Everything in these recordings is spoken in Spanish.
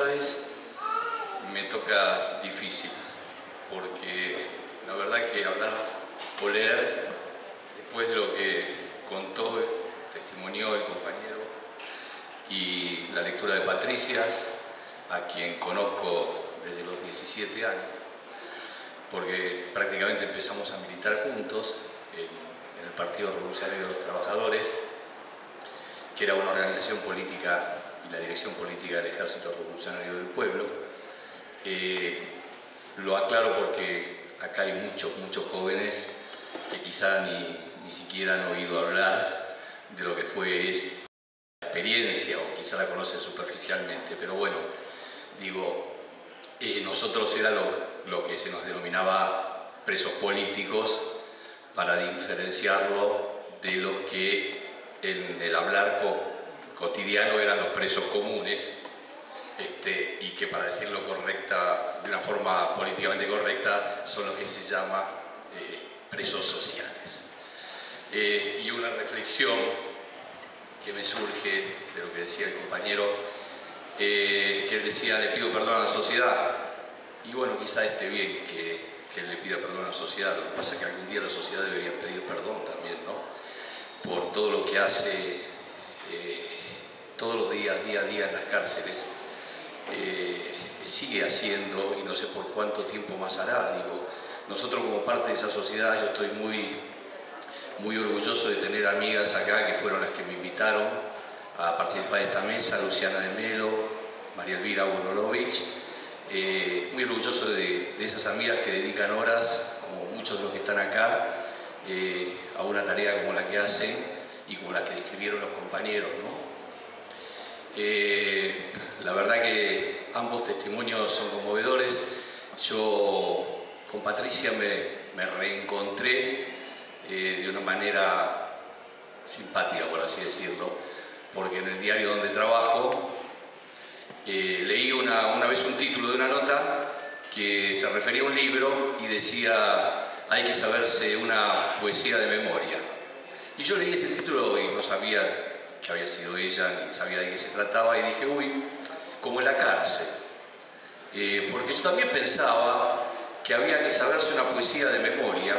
autoridades me toca difícil, porque la verdad que hablar o leer, después de lo que contó, testimonió el compañero, y la lectura de Patricia, a quien conozco desde los 17 años, porque prácticamente empezamos a militar juntos en el Partido Revolucionario de los Trabajadores, que era una organización política y la dirección política del Ejército Revolucionario del Pueblo. Lo aclaro porque acá hay muchos jóvenes que quizá ni siquiera han oído hablar de lo que fue esa experiencia, o quizá la conocen superficialmente, pero bueno, digo, nosotros era lo que se nos denominaba presos políticos, para diferenciarlo de lo que en el hablar cotidiano eran los presos comunes, y que, para decirlo de una forma políticamente correcta, son los que se llama presos sociales. Y una reflexión que me surge de lo que decía el compañero, que él decía: le pido perdón a la sociedad. Y bueno, quizá esté bien que él le pida perdón a la sociedad. Lo que pasa es que algún día la sociedad debería pedir perdón también, ¿no? Por todo lo que hace todos los días, día a día en las cárceles. Sigue haciendo, y no sé por cuánto tiempo más hará. Digo, nosotros como parte de esa sociedad, yo estoy muy orgulloso de tener amigas acá que fueron las que me invitaron a participar de esta mesa: Luciana de Melo, María Elvira Bonolovich. Muy orgulloso de esas amigas que dedican horas, como muchos de los que están acá, a una tarea como la que hacen y como la que describieron los compañeros, ¿no? La verdad que ambos testimonios son conmovedores. Yo con Patricia me reencontré de una manera simpática, por así decirlo, porque en el diario donde trabajo leí una vez un título de una nota que se refería a un libro y decía: hay que saberse una poesía de memoria. Y yo leí ese título y no sabía que había sido ella, ni sabía de qué se trataba, y dije: uy, como en la cárcel. Porque yo también pensaba que había que saberse una poesía de memoria,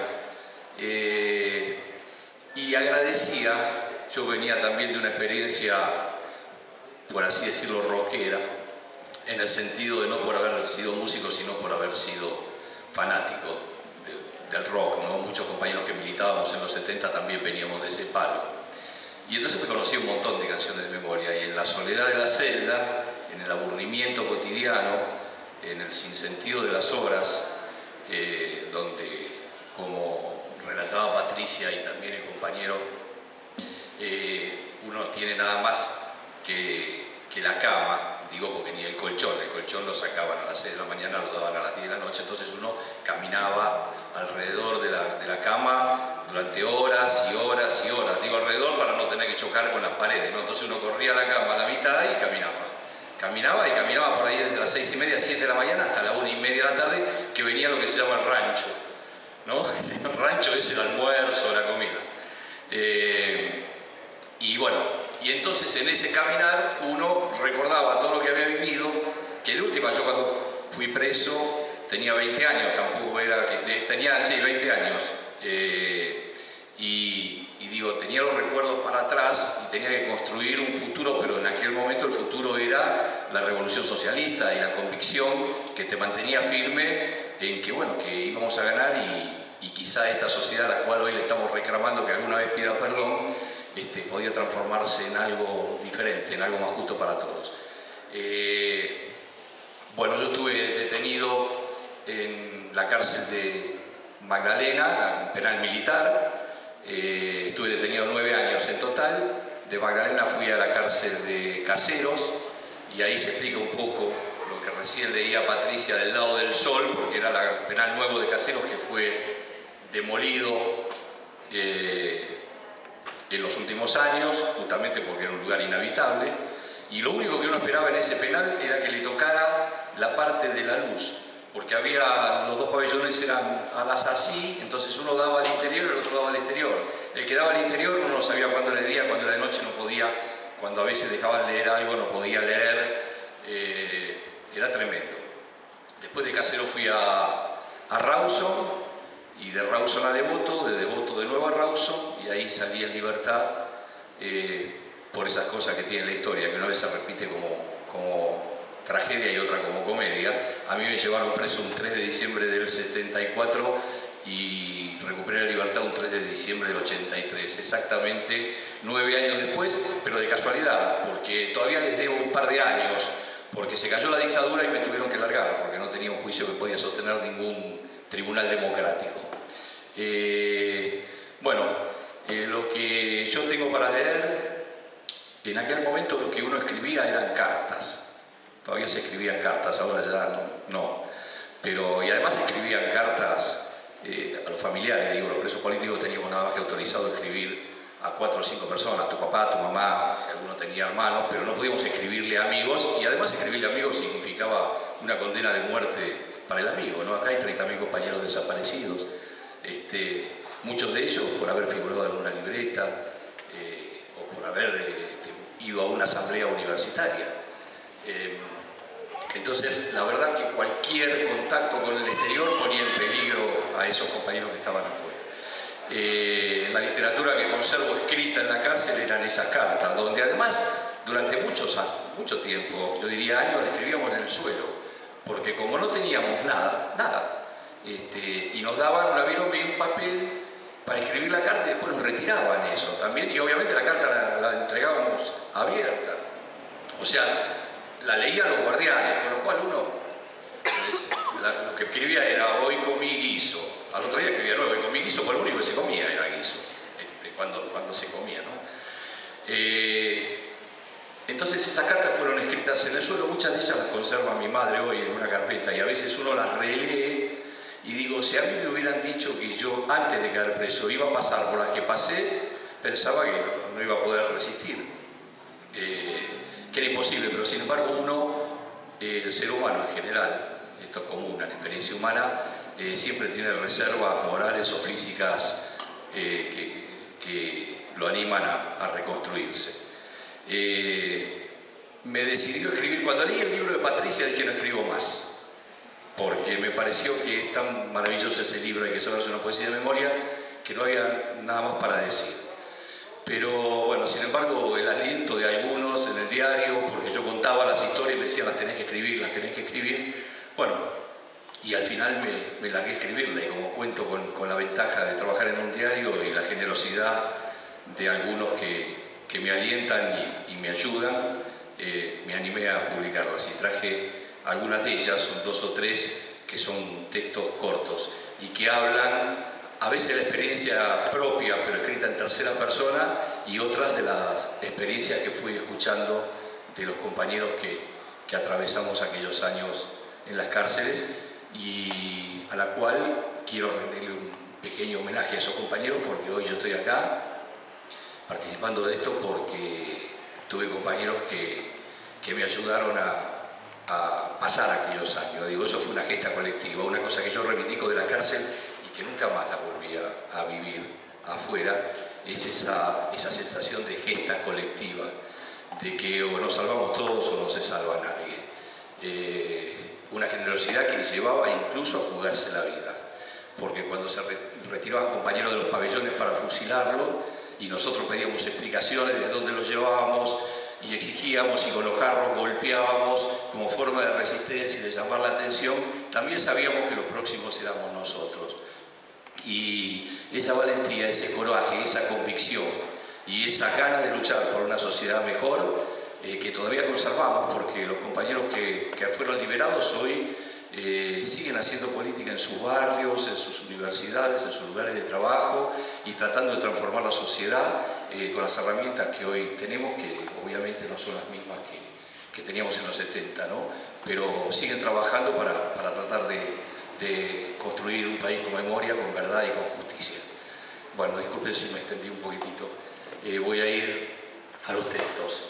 y agradecía. Yo venía también de una experiencia, por así decirlo, rockera, en el sentido de no por haber sido músico, sino por haber sido fanático del rock, ¿no? Muchos compañeros que militábamos en los 70 también veníamos de ese palo. Y entonces me conocí un montón de canciones de memoria, y en la soledad de la celda, en el aburrimiento cotidiano, en el sinsentido de las horas, donde, como relataba Patricia y también el compañero, uno tiene nada más que la cama, digo, porque ni el colchón lo sacaban a las 6 de la mañana, lo daban a las 10 de la noche, entonces uno caminaba alrededor de la cama durante horas y horas y horas. Digo alrededor para no tener que chocar con las paredes, ¿no? Entonces uno corría la cama a la mitad y caminaba por ahí desde las 6:30, 7 de la mañana hasta la 1:30 de la tarde, que venía lo que se llama el rancho, ¿no? El rancho es el almuerzo, la comida. Y bueno, y entonces en ese caminar uno recordaba todo lo que había vivido, que de última, yo cuando fui preso tenía 20 años, tampoco era que tenía, sí, 20 años, y digo, tenía los recuerdos para atrás y tenía que construir un futuro, pero en aquel momento el futuro era la revolución socialista y la convicción que te mantenía firme en que, bueno, que íbamos a ganar, y quizá esta sociedad a la cual hoy le estamos reclamando que alguna vez pida perdón, podía transformarse en algo diferente, en algo más justo para todos. Bueno, yo estuve detenido en la cárcel de Magdalena, la penal militar. Estuve detenido 9 años en total. De Magdalena fui a la cárcel de Caseros, y ahí se explica un poco lo que recién leía Patricia del lado del sol, porque era la penal nuevo de Caseros que fue demolido en los últimos años, justamente porque era un lugar inhabitable, y lo único que uno esperaba en ese penal era que le tocara la parte de la luz, porque los dos pabellones eran alas así, entonces uno daba al interior y el otro daba al exterior. El que daba al interior uno no sabía cuándo era de día, cuándo era de noche, no podía, cuando a veces dejaban leer algo no podía leer, era tremendo. Después de Caseros fui a Rawson, y de Rawson a Devoto, de Devoto de nuevo a Rawson, y ahí salí en libertad por esas cosas que tiene la historia, que una vez se repite como tragedia y otra como comedia. A mí me llevaron preso un 3 de diciembre del 74 y recuperé la libertad un 3 de diciembre del 83, exactamente 9 años después, pero de casualidad, porque todavía les debo un par de años, porque se cayó la dictadura y me tuvieron que largar, porque no tenía un juicio que podía sostener ningún tribunal democrático. Lo que yo tengo para leer, en aquel momento lo que uno escribía eran cartas. Todavía se escribían cartas, ahora ya no. Pero, y además escribían cartas a los familiares, digo, los presos políticos teníamos nada más que autorizado a escribir a 4 o 5 personas, tu papá, tu mamá, si alguno tenía hermanos, pero no podíamos escribirle a amigos, y además escribirle a amigos significaba una condena de muerte para el amigo, ¿no? Acá hay 30.000 compañeros desaparecidos, muchos de ellos por haber figurado en una libreta o por haber ido a una asamblea universitaria. Entonces, la verdad que cualquier contacto con el exterior ponía en peligro a esos compañeros que estaban afuera. La literatura que conservo escrita en la cárcel eran esas cartas, donde además durante mucho tiempo, yo diría años, escribíamos en el suelo, porque como no teníamos nada, y nos daban una virome y un papel para escribir la carta y después nos retiraban eso también, y obviamente la carta la entregábamos abierta, o sea, la leían los guardianes, con lo cual uno lo que escribía era hoy comí guiso, al otro día escribía hoy comí guiso, pues lo único que se comía era guiso, cuando se comía, ¿no? Entonces esas cartas fueron escritas en el suelo, muchas de ellas las conserva mi madre hoy en una carpeta, y a veces uno las relee y digo, si a mí me hubieran dicho que yo antes de caer preso iba a pasar por las que pasé, pensaba que no iba a poder resistir, que era imposible, pero sin embargo uno, el ser humano en general, esto es común, la experiencia humana, siempre tiene reservas morales o físicas que lo animan a reconstruirse. Me decidí a escribir, cuando leí el libro de Patricia dije no escribo más, porque me pareció que es tan maravilloso ese libro de que solo es una poesía de memoria que no había nada más para decir. Pero bueno, sin embargo, el aliento de algunos en el diario, porque yo contaba las historias y me decían las tenés que escribir, bueno, y al final me largué a escribirla, y como cuento con la ventaja de trabajar en un diario y la generosidad de algunos que me alientan y me ayudan, me animé a publicarlas y traje algunas de ellas, son 2 o 3 que son textos cortos y que hablan a veces de la experiencia propia pero escrita en tercera persona, y otras de las experiencias que fui escuchando de los compañeros que atravesamos aquellos años en las cárceles, y a la cual quiero rendirle un pequeño homenaje a esos compañeros, porque hoy yo estoy acá participando de esto porque tuve compañeros que me ayudaron a pasar aquellos años. Digo, eso fue una gesta colectiva, una cosa que yo reivindico de la cárcel y que nunca más la volví a vivir afuera, es esa sensación de gesta colectiva, de que o nos salvamos todos o no se salva nadie. Una generosidad que llevaba incluso a jugarse la vida, porque cuando se retiraban compañeros de los pabellones para fusilarlo y nosotros pedíamos explicaciones de dónde los llevábamos y exigíamos, y con los jarros golpeábamos como forma de resistencia y de llamar la atención, también sabíamos que los próximos éramos nosotros. Y esa valentía, ese coraje, esa convicción y esa gana de luchar por una sociedad mejor, que todavía conservamos, porque los compañeros que fueron liberados hoy siguen haciendo política en sus barrios, en sus universidades, en sus lugares de trabajo, y tratando de transformar la sociedad con las herramientas que hoy tenemos, que obviamente no son las mismas que teníamos en los 70, ¿no? Pero siguen trabajando para tratar de construir un país con memoria, con verdad y con justicia. Bueno, disculpen si me extendí un poquitito. Voy a ir a los textos.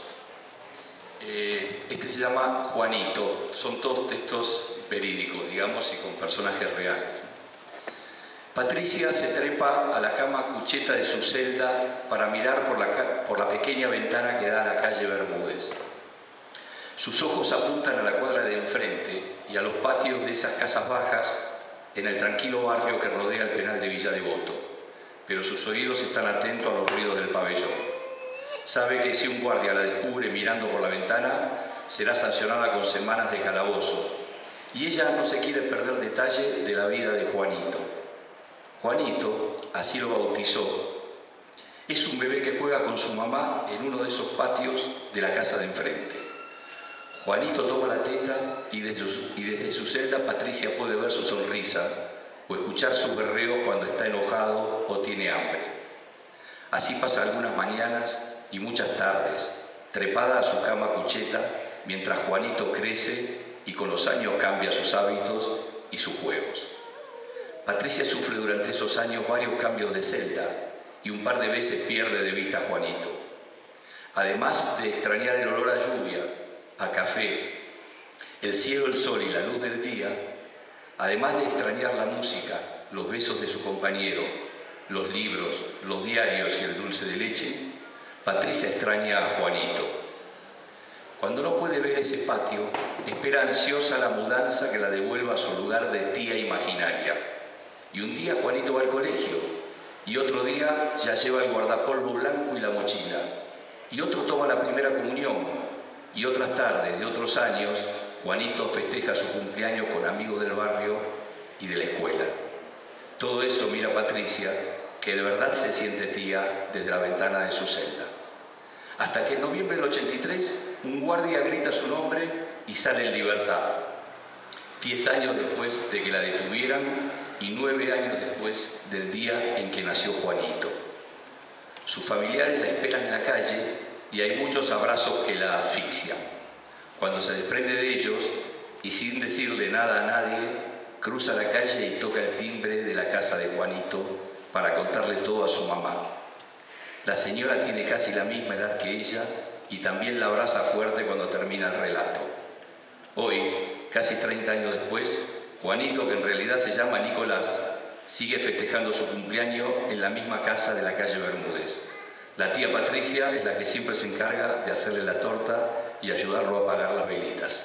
Este se llama Juanito. Son todos textos verídicos, digamos, y con personajes reales. Patricia se trepa a la cama cucheta de su celda para mirar por la pequeña ventana que da a la calle Bermúdez. Sus ojos apuntan a la cuadra de enfrente y a los patios de esas casas bajas en el tranquilo barrio que rodea el penal de Villa Devoto, pero sus oídos están atentos a los ruidos del pabellón. Sabe que si un guardia la descubre mirando por la ventana, será sancionada con semanas de calabozo, y ella no se quiere perder detalle de la vida de Juanito. Juanito, así lo bautizó, es un bebé que juega con su mamá en uno de esos patios de la casa de enfrente. Juanito toma la teta y desde su celda Patricia puede ver su sonrisa o escuchar sus berreos cuando está enojado o tiene hambre. Así pasa algunas mañanas y muchas tardes, trepada a su cama cucheta, mientras Juanito crece y con los años cambia sus hábitos y sus juegos. Patricia sufre durante esos años varios cambios de celda y un par de veces pierde de vista a Juanito. Además de extrañar el olor a lluvia, a café, el cielo, el sol y la luz del día, además de extrañar la música, los besos de su compañero, los libros, los diarios y el dulce de leche, Patricia extraña a Juanito. Cuando no puede ver ese patio, espera ansiosa la mudanza que la devuelva a su lugar de tía imaginaria. Y un día Juanito va al colegio, y otro día ya lleva el guardapolvo blanco y la mochila, y otro toma la primera comunión, y otras tardes de otros años, Juanito festeja su cumpleaños con amigos del barrio y de la escuela. Todo eso mira Patricia, que de verdad se siente tía desde la ventana de su celda. Hasta que en noviembre del 83, un guardia grita su nombre y sale en libertad. 10 años después de que la detuvieran y 9 años después del día en que nació Juanito. Sus familiares la esperan en la calle y hay muchos abrazos que la asfixian. Cuando se desprende de ellos y sin decirle nada a nadie, cruza la calle y toca el timbre de la casa de Juanito para contarle todo a su mamá. La señora tiene casi la misma edad que ella y también la abraza fuerte cuando termina el relato. Hoy, casi 30 años después, Juanito, que en realidad se llama Nicolás, sigue festejando su cumpleaños en la misma casa de la calle Bermúdez. La tía Patricia es la que siempre se encarga de hacerle la torta y ayudarlo a apagar las velitas.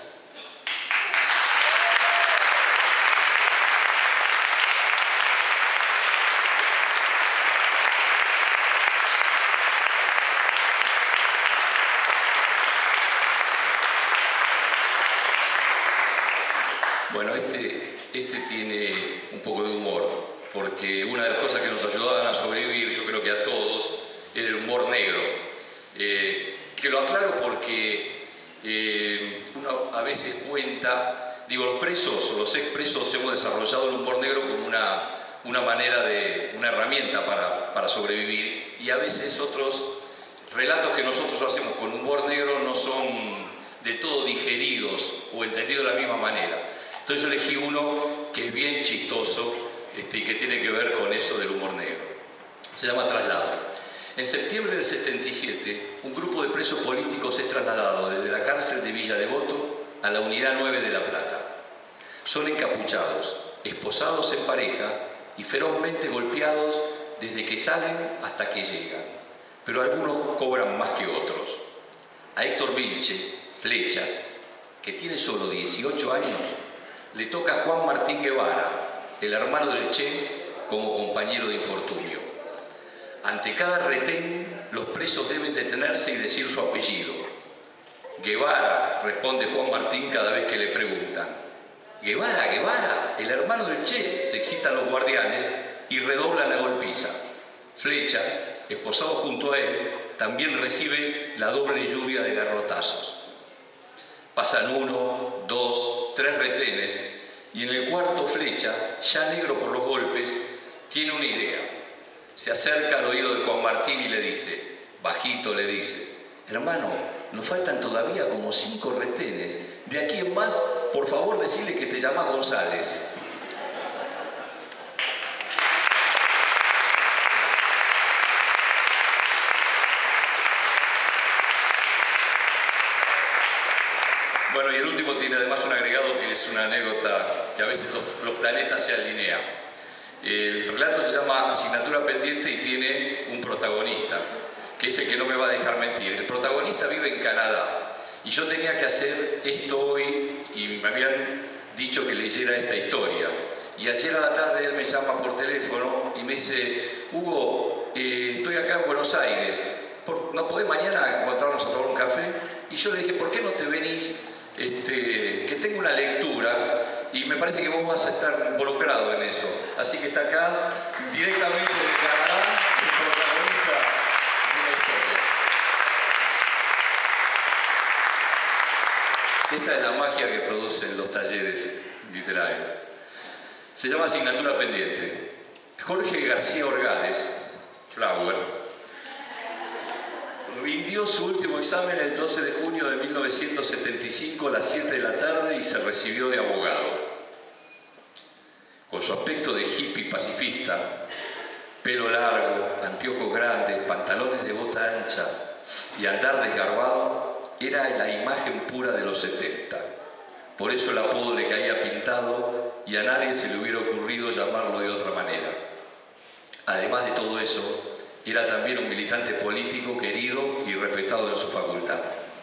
Bueno, este tiene un poco de humor, porque una de las cosas que nos ayudaban a sobrevivir, yo creo que a todos, era el humor negro. Que lo aclaro porque uno a veces cuenta, digo, los presos o los expresos hemos desarrollado el humor negro como una manera una herramienta para sobrevivir, y a veces otros relatos que nosotros hacemos con humor negro no son del todo digeridos o entendidos de la misma manera. Entonces yo elegí uno que es bien chistoso y que tiene que ver con eso del humor negro. Se llama Traslado. En septiembre del 77, un grupo de presos políticos es trasladado desde la cárcel de Villa Devoto a la Unidad 9 de La Plata. Son encapuchados, esposados en pareja y ferozmente golpeados desde que salen hasta que llegan. Pero algunos cobran más que otros. A Héctor Vilche, Flecha, que tiene solo 18 años, le toca a Juan Martín Guevara, el hermano del Che, como compañero de infortunio. Ante cada retén, los presos deben detenerse y decir su apellido. Guevara, responde Juan Martín cada vez que le preguntan. Guevara, Guevara, el hermano del Che, se excitan los guardianes y redoblan la golpiza. Flecha, esposado junto a él, también recibe la doble lluvia de garrotazos. Pasan 1, 2, 3 retenes y en el cuarto Flecha, ya negro por los golpes, tiene una idea. Se acerca al oído de Juan Martín y le dice, bajito le dice, hermano, nos faltan todavía como 5 retenes. De aquí en más, por favor, decile que te llamas González. Bueno, y el último tiene además un agregado que es una anécdota que a veces los planetas se alinean. El relato se llama Asignatura Pendiente y tiene un protagonista, que es el que no me va a dejar mentir. El protagonista vive en Canadá Y yo tenía que hacer esto hoy y me habían dicho que leyera esta historia. Y ayer a la tarde él me llama por teléfono y me dice: Hugo, estoy acá en Buenos Aires, ¿no podés mañana encontrarnos a tomar un café? Y yo le dije: ¿por qué no te venís? Que tengo una lectura y me parece que vos vas a estar involucrado en eso. Así que está acá directamente de Canadá, el protagonista de la historia. Esta es la magia que producen los talleres literarios. Se llama Asignatura Pendiente. Jorge García Orgales, Flower, rindió su último examen el 12 de junio de 1975 a las 7 de la tarde y se recibió de abogado. Con su aspecto de hippie pacifista, pelo largo, anteojos grandes, pantalones de bota ancha y andar desgarbado, era la imagen pura de los 70. Por eso el apodo le caía pintado y a nadie se le hubiera ocurrido llamarlo de otra manera. Además de todo eso, era también un militante político querido y respetado en su facultad.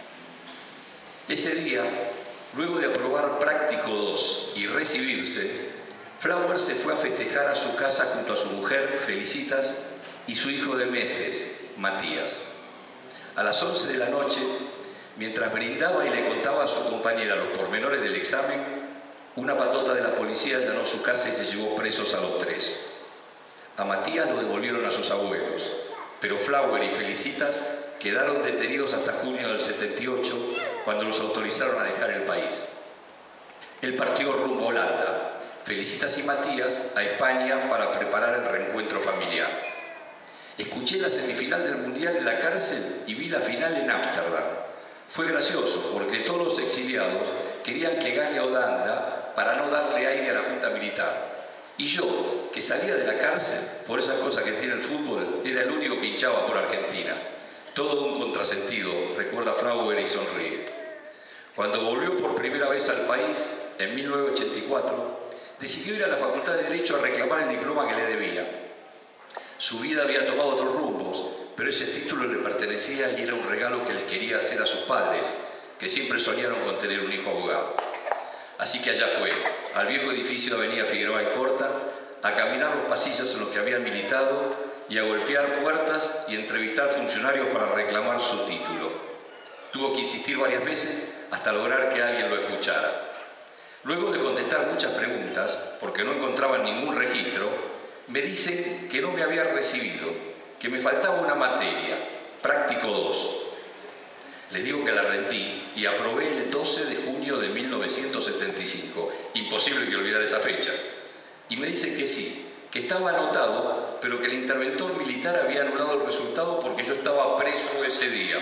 Ese día, luego de aprobar Práctico 2 y recibirse, Flower se fue a festejar a su casa junto a su mujer, Felicitas, y su hijo de meses, Matías. A las 11 de la noche, mientras brindaba y le contaba a su compañera los pormenores del examen, una patota de la policía allanó su casa y se llevó presos a los tres. A Matías lo devolvieron a sus abuelos, pero Flower y Felicitas quedaron detenidos hasta junio del 78, cuando los autorizaron a dejar el país. Él partió rumbo a Holanda, Felicitas y Matías a España para preparar el reencuentro familiar. Escuché la semifinal del Mundial en la cárcel y vi la final en Ámsterdam. Fue gracioso porque todos los exiliados querían que gane Holanda para no darle aire a la junta militar. Y yo, que salía de la cárcel, por esas cosas que tiene el fútbol, era el único que hinchaba por Argentina. Todo un contrasentido, recuerda Flower y sonríe. Cuando volvió por primera vez al país, en 1984, decidió ir a la Facultad de Derecho a reclamar el diploma que le debía. Su vida había tomado otros rumbos, pero ese título le pertenecía y era un regalo que les quería hacer a sus padres, que siempre soñaron con tener un hijo abogado. Así que allá fue, al viejo edificio de Avenida Figueroa y Corta, a caminar los pasillos en los que habían militado y a golpear puertas y entrevistar funcionarios para reclamar su título. Tuvo que insistir varias veces hasta lograr que alguien lo escuchara. Luego de contestar muchas preguntas, porque no encontraban ningún registro, me dicen que no me había recibido, que me faltaba una materia, Práctico 2. Les digo que la rendí y aprobé el 12 de junio de 1975. Imposible que olvidar esa fecha. Y me dicen que sí, que estaba anotado, pero que el interventor militar había anulado el resultado porque yo estaba preso ese día.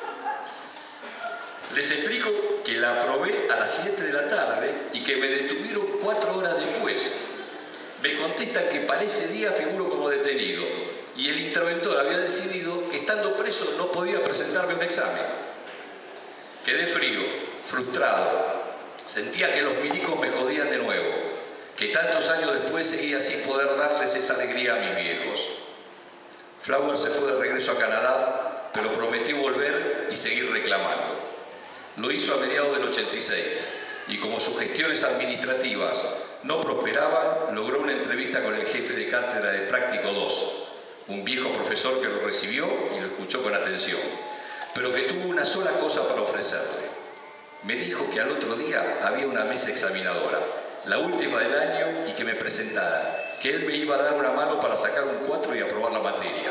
Les explico que la aprobé a las 7 de la tarde y que me detuvieron 4 horas después. Me contestan que para ese día figuro como detenido y el interventor había decidido que estando preso no podía presentarme un examen. Quedé frío, frustrado. Sentía que los milicos me jodían de nuevo, que tantos años después seguía sin poder darles esa alegría a mis viejos. Flower se fue de regreso a Canadá, pero prometió volver y seguir reclamando. Lo hizo a mediados del 86 y como sus gestiones administrativas no prosperaban, logró una entrevista con el jefe de cátedra de Práctico 2, un viejo profesor que lo recibió y lo escuchó con atención, pero que tuvo una sola cosa para ofrecerle. Me dijo que al otro día había una mesa examinadora, la última del año, y que me presentara, que él me iba a dar una mano para sacar un 4 y aprobar la materia.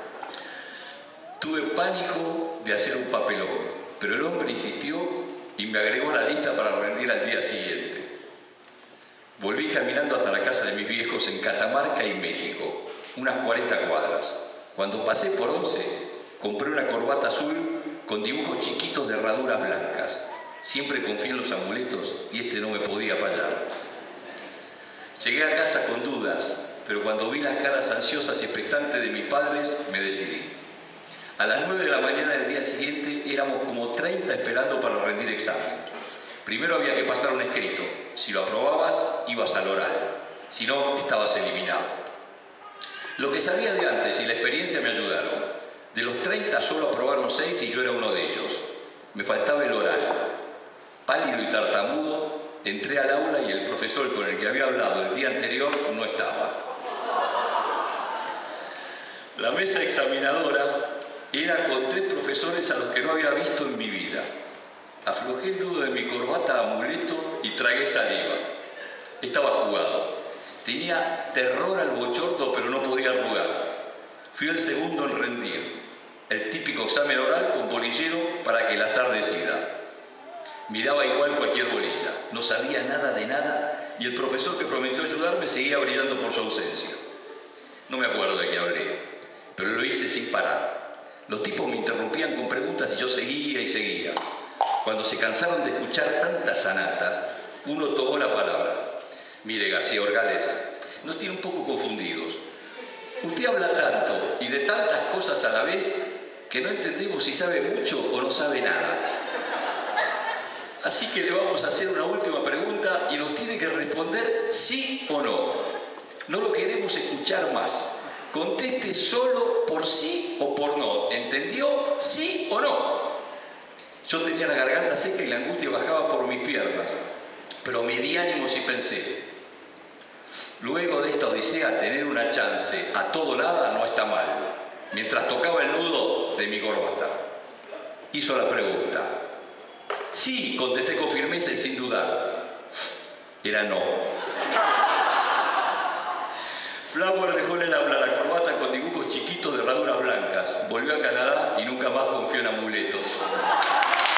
Tuve pánico de hacer un papelón, pero el hombre insistió y me agregó a la lista para rendir al día siguiente. Volví caminando hasta la casa de mis viejos en Catamarca y México, unas 40 cuadras. Cuando pasé por 11, compré una corbata azul con dibujos chiquitos de herraduras blancas. Siempre confié en los amuletos y este no me podía fallar. Llegué a casa con dudas, pero cuando vi las caras ansiosas y expectantes de mis padres, me decidí. A las 9 de la mañana del día siguiente éramos como 30 esperando para rendir examen. Primero había que pasar un escrito. Si lo aprobabas, ibas al oral. Si no, estabas eliminado. Lo que sabía de antes y la experiencia me ayudaron. De los 30 solo aprobaron 6 y yo era uno de ellos. Me faltaba el oral. Pálido y tartamudo, entré al aula y el profesor con el que había hablado el día anterior no estaba. La mesa examinadora era con 3 profesores a los que no había visto en mi vida. Aflojé el nudo de mi corbata amuleto y tragué saliva. Estaba jugado. Tenía terror al bochorno, pero no podía arrugar. Fui el segundo en rendir. El típico examen oral con bolillero para que el azar decida. Me daba igual cualquier bolilla. No sabía nada de nada y el profesor que prometió ayudarme seguía brillando por su ausencia. No me acuerdo de qué hablé, pero lo hice sin parar. Los tipos me interrumpían con preguntas y yo seguía y seguía. Cuando se cansaron de escuchar tanta sanata, uno tomó la palabra. Mire, García Orgales, nos tiene un poco confundidos. Usted habla tanto y de tantas cosas a la vez que no entendemos si sabe mucho o no sabe nada. Así que le vamos a hacer una última pregunta y nos tiene que responder sí o no. No lo queremos escuchar más. Conteste solo por sí o por no. ¿Entendió? ¿Sí o no? Yo tenía la garganta seca y la angustia bajaba por mis piernas, pero me di ánimos y pensé, luego de esta odisea, tener una chance a todo nada no está mal. Mientras tocaba el nudo de mi corbata, hizo la pregunta. Sí, contesté con firmeza y sin dudar. Era no. Flower dejó en el aula la corbata con dibujos chiquitos de herraduras blancas. Volvió a Canadá y nunca más confió en amuletos.